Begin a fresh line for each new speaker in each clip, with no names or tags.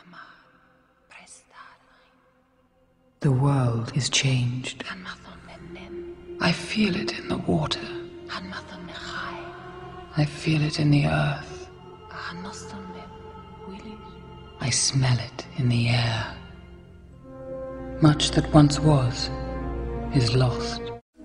The world is changed. I feel it in the water. I feel it in the earth. I smell it in the air. Much that once was is lost.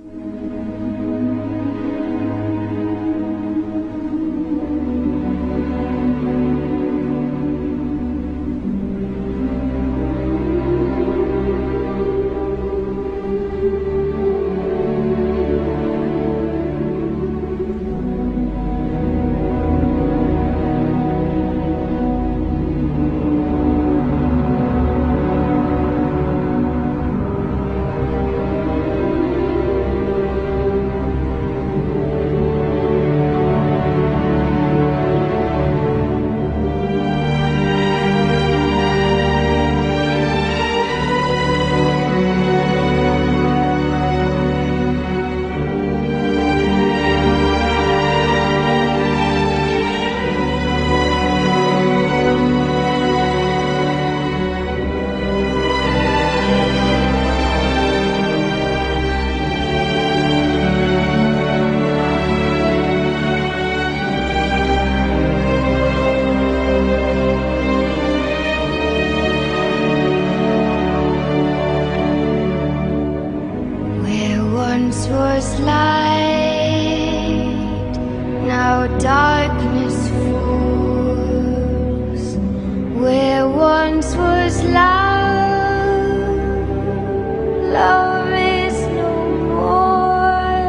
Was light, now darkness falls. Where once was love, love is no more.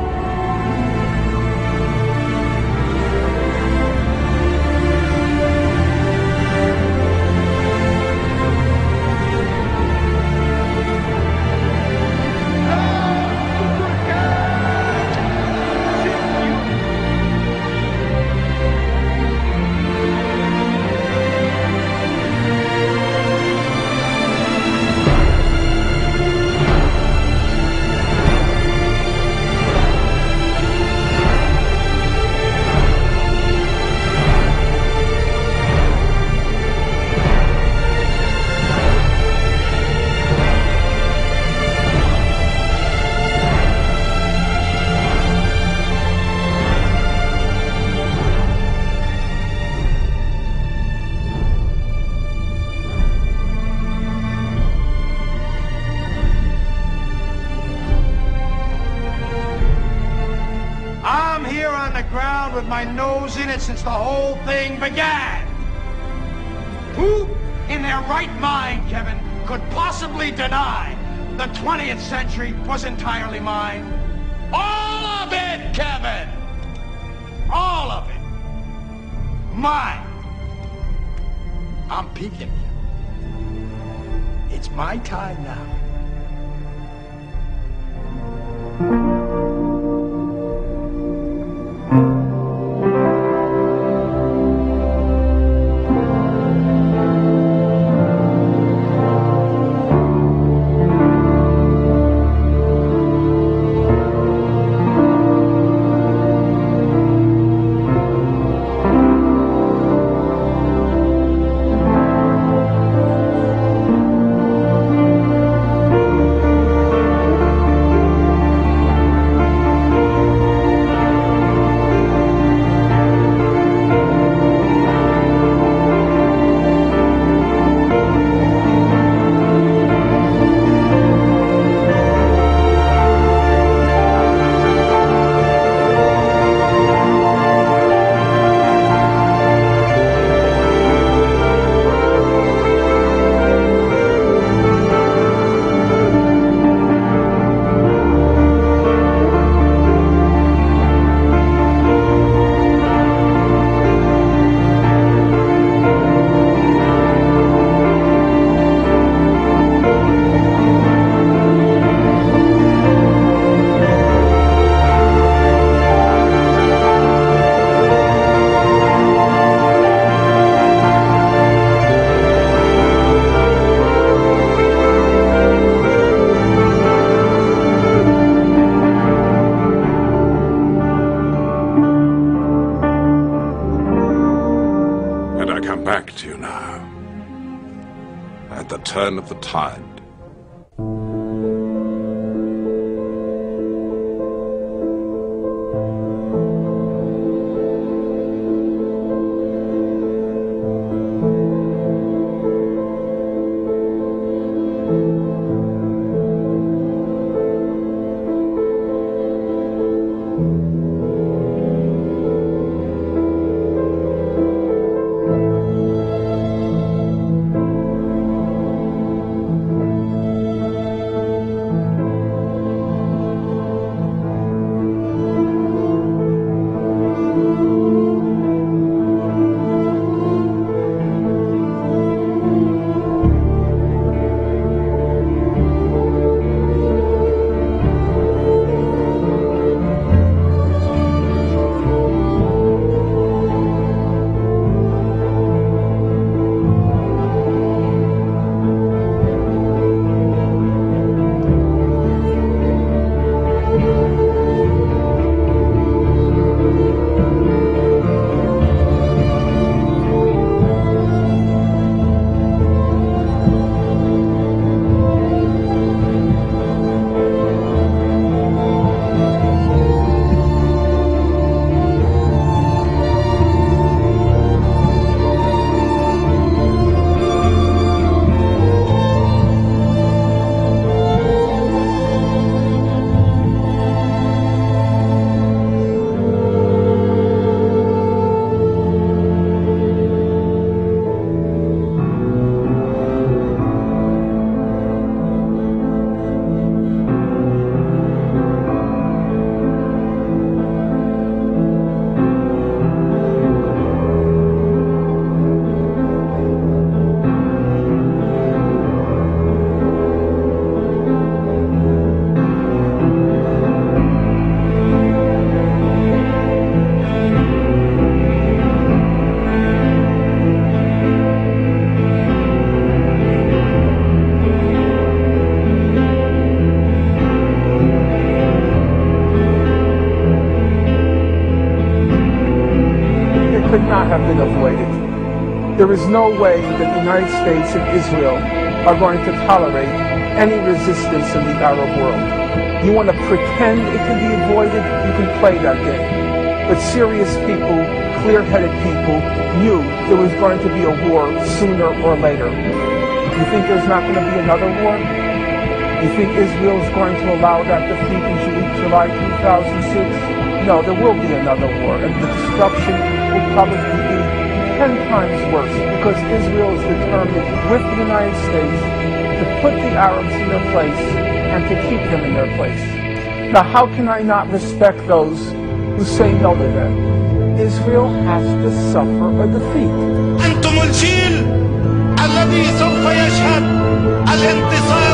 I'm here on the ground with my nose in it since the whole thing began. Who in their right mind, Kevin, could possibly deny the 20th century was entirely mine? All of it, Kevin! All of it. Mine. I'm peeking you. It's my time now.
Back to you now. the turn of the tide.
Could not have been avoided. There is no way that the United States and Israel are going to tolerate any resistance in the Arab world. You want to pretend it can be avoided, you can play that game. But serious people, clear-headed people knew there was going to be a war sooner or later. You think there's not going to be another war? You think Israel is going to allow that defeat in July 2006? No, there will be another war, and the destruction will probably be 10 times worse, because Israel is determined with the United States to put the Arabs in their place and to keep them in their place. Now, how can I not respect those who say no to them? Israel has to suffer a defeat.
أنتم الجيل الذي سوف يشهد الانتصار